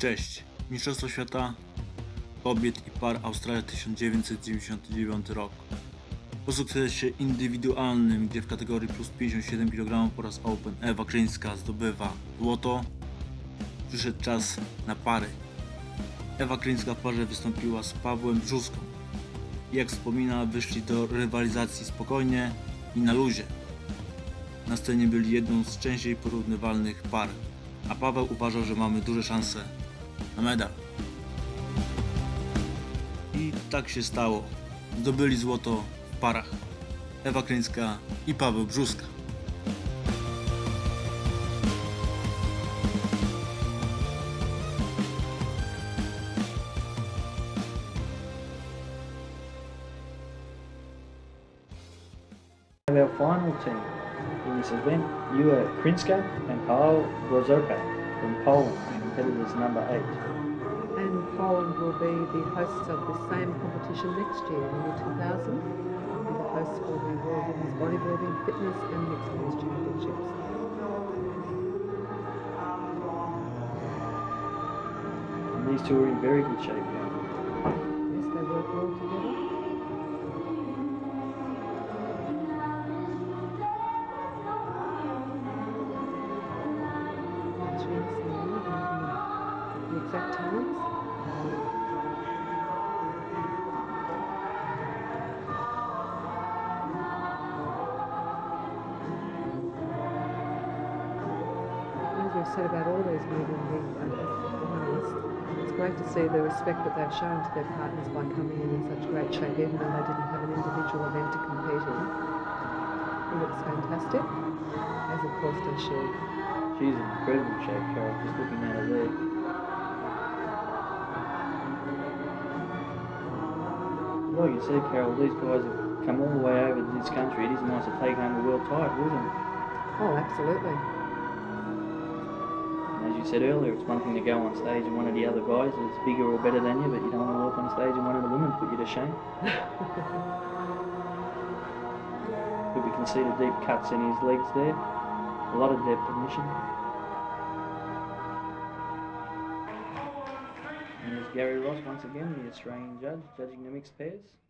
Cześć! Mistrzostwo Świata Kobiet i Par Australia 1999 rok. Po sukcesie indywidualnym, gdzie w kategorii plus 57 kg po raz Open Ewa Kryńska zdobywa złoto, przyszedł czas na pary. Ewa Kryńska w parze wystąpiła z Pawłem Brzuską. Jak wspomina, wyszli do rywalizacji spokojnie i na luzie. Na scenie byli jedną z częściej porównywalnych par, a Paweł uważał, że mamy duże szanse na medal. I tak się stało. Zdobyli złoto w parach. Ewa Kryńska i Paweł Brzuska. Our final team in this event, Ewa Kryńska and Paweł Brzuska from Poland, competitors number 8. And Poland will be the hosts of the same competition next year, in the year 2000. Will be the hosts for the World Women's Bodybuilding, Fitness and Mixed Men's Championships. And these two are in very good shape now. Yes, they work well together. The exact times. As we've said about all these women being finalists, it's great to see the respect that they've shown to their partners by coming in such great shape, even though they didn't have an individual event to compete in. He looks fantastic, as of course does she. She's in incredible shape, Carol, just looking at her there. Like you said, Carol, these guys have come all the way over to this country. It is nice to take home a world title, isn't it? Oh, absolutely. As you said earlier, it's one thing to go on stage and one of the other guys is bigger or better than you, but you don't want to walk on stage and one of the women put you to shame. But we can see the deep cuts in his legs there. A lot of depth of mission. And there's Gary Ross once again, the Australian judge, judging the mixed pairs.